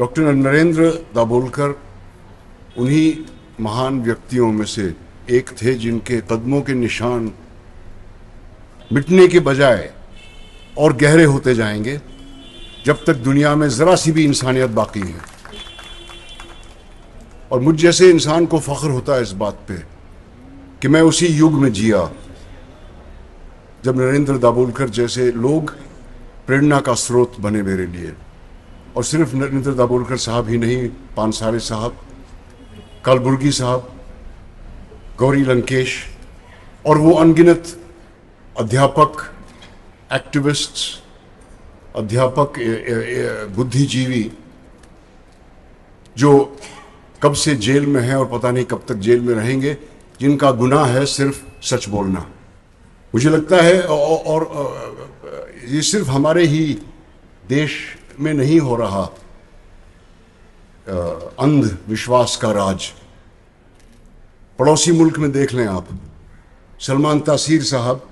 Doctor Narendra Dabholkar उन्हीं महान व्यक्तियों में से एक थे जिनके कदमों के निशान मिटने के बजाय और गहरे होते जाएंगे जब तक दुनिया में जरा सी भी इंसानियत बाकी है। और मुझ जैसे इंसान को फख्र होता है इस बात पे कि मैं उसी युग में जिया जब नरेंद्र दाभोलकर जैसे लोग प्रेरणा का स्रोत बने मेरे लिए। और सिर्फ नरेंद्र दाभोलकर साहब ही नहीं, पानसारे साहब, कलबुर्गी साहब, गौरी लंकेश और वो अनगिनत अध्यापक, एक्टिविस्ट्स, अध्यापक, बुद्धिजीवी जो कब से जेल में हैं और पता नहीं कब तक जेल में रहेंगे, जिनका गुनाह है सिर्फ सच बोलना। मुझे लगता है और ये सिर्फ हमारे ही देश में नहीं हो रहा अंधविश्वास का राज। पड़ोसी मुल्क में देख लें आप, सलमान तासीर साहब,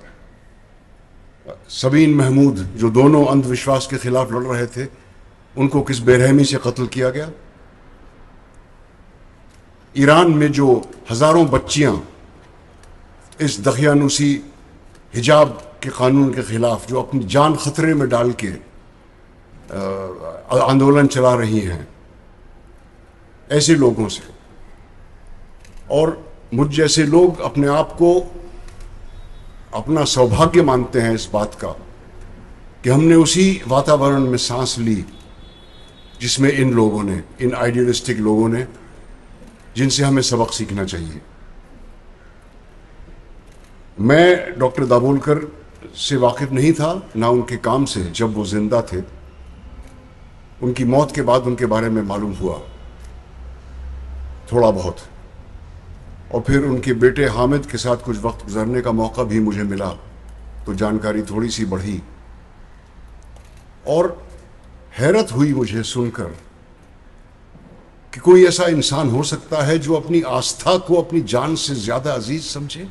सबीन महमूद, जो दोनों अंधविश्वास के खिलाफ लड़ रहे थे, उनको किस बेरहमी से कत्ल किया गया। ईरान में जो हजारों बच्चियां इस दखियानुसी हिजाब के कानून के खिलाफ जो अपनी जान खतरे में डाल के आंदोलन चला रही हैं, ऐसे लोगों से और मुझ जैसे लोग अपने आप को अपना सौभाग्य मानते हैं इस बात का कि हमने उसी वातावरण में सांस ली जिसमें इन लोगों ने, इन आइडियलिस्टिक लोगों ने, जिनसे हमें सबक सीखना चाहिए। मैं डॉक्टर दाभोलकर से वाकिफ नहीं था, ना उनके काम से जब वो जिंदा थे। उनकी मौत के बाद उनके बारे में मालूम हुआ थोड़ा बहुत, और फिर उनके बेटे हामिद के साथ कुछ वक्त गुजरने का मौका भी मुझे मिला, तो जानकारी थोड़ी सी बढ़ी और हैरत हुई मुझे सुनकर कि कोई ऐसा इंसान हो सकता है जो अपनी आस्था को अपनी जान से ज्यादा अजीज समझे।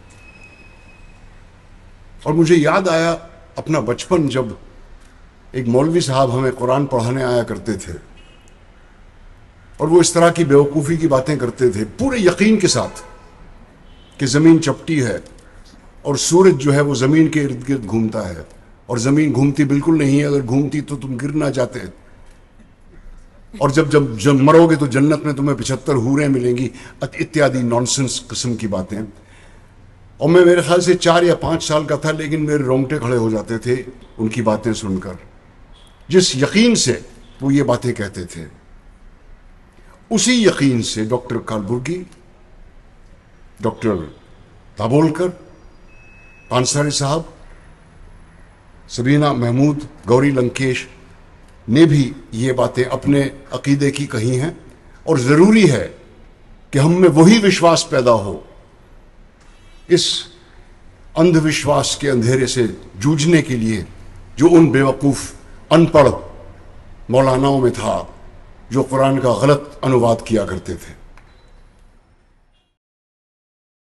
और मुझे याद आया अपना बचपन, जब एक मौलवी साहब हमें कुरान पढ़ाने आया करते थे और वो इस तरह की बेवकूफ़ी की बातें करते थे पूरे यकीन के साथ कि ज़मीन चपटी है और सूरज जो है वो ज़मीन के इर्द गिर्द घूमता है और ज़मीन घूमती बिल्कुल नहीं है, अगर घूमती तो तुम गिर ना जाते, और जब जब जब मरोगे तो जन्नत में तुम्हें 75 हूरें मिलेंगी, इत्यादि नॉनसेंस किस्म की बातें। और मैं मेरे ख्याल से 4 या 5 साल का था, लेकिन मेरे रोंगटे खड़े हो जाते थे उनकी बातें सुनकर, जिस यकीन से वो ये बातें कहते थे। उसी यकीन से डॉक्टर कलबुर्गी, डॉक्टर दाभोलकर, पानसारे साहब, सबीना महमूद, गौरी लंकेश ने भी ये बातें अपने अकीदे की कही हैं। और ज़रूरी है कि हम में वही विश्वास पैदा हो इस अंधविश्वास के अंधेरे से जूझने के लिए जो उन बेवकूफ़ अनपढ़ मौलानाओं में था जो कुरान का गलत अनुवाद किया करते थे।